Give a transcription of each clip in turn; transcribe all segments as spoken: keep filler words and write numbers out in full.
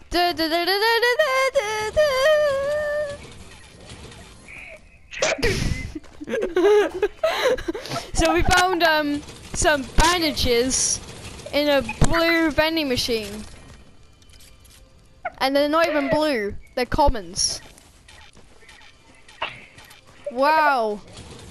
Da, da, da, da, da, da, da, da. So we found um some bandages in a blue vending machine, and they're not even blue; they're commons. Wow!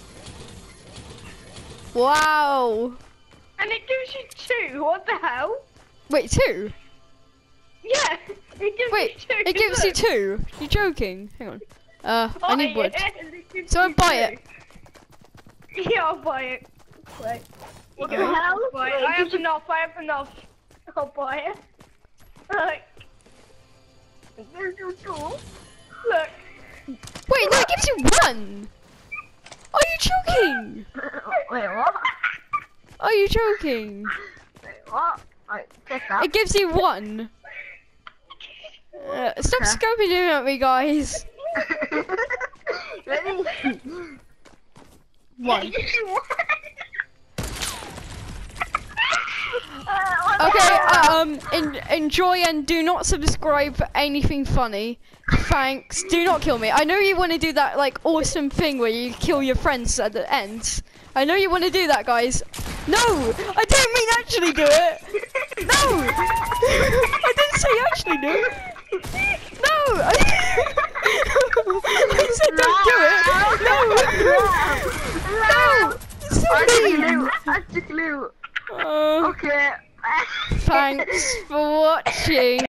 Wow! And it gives you two. What the hell? Wait, two? Yeah, it gives Wait, you two. it gives you look. two? You're joking? Hang on. Uh, I Oh, need wood. yeah, it gives So I you buy two. it. Yeah, I'll buy it. Wait. What Okay. the hell? Buy it. Wait, I have did you- enough. I have enough. I'll buy it. Look. It gives you two. Look. Wait, no, it gives you one! Are you joking? Wait, what? Are you joking? Wait, what? Wait, check that. It gives you one. Uh, stop Okay. scoping at me, guys. Ready? One. Uh, Okay, um, en enjoy and do not subscribe for anything funny. Thanks. Do not kill me. I know you want to do that, like, awesome thing where you kill your friends at the end. I know you want to do that, guys. No! I didn't mean actually do it! No! I didn't say actually do it! No! I, I said don't do it! No! No! It's so That's a mean! clue. That's a clue. Uh, Okay. thanks for watching.